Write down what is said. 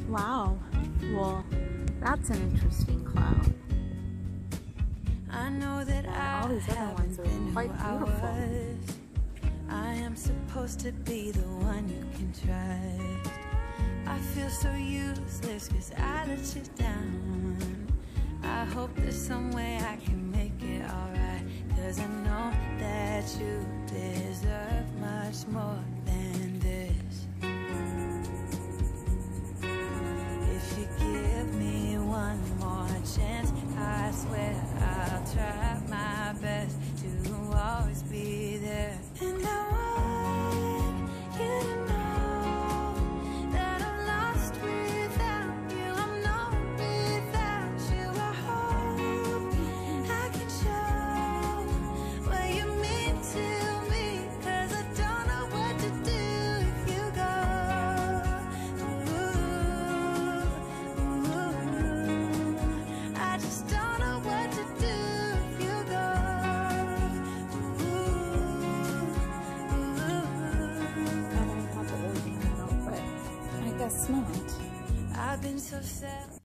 Wow. Well, that's an interesting cloud. I know that All these other ones are quite beautiful. I am supposed to be the one you can trust. I feel so useless 'cause I let you down. I hope there's some way I can make it alright, 'cause I know that you deserve much more than this. If you give me one more chance, I swear I'll try my best to always be there. And I want you to know that I'm lost without you. I'm not without you. I hope I can show what you mean to me, 'cause I don't know what to do if you go. Ooh, I just don't know what to do if you go. I don't know what the word is, but I guess not. I've been so sad.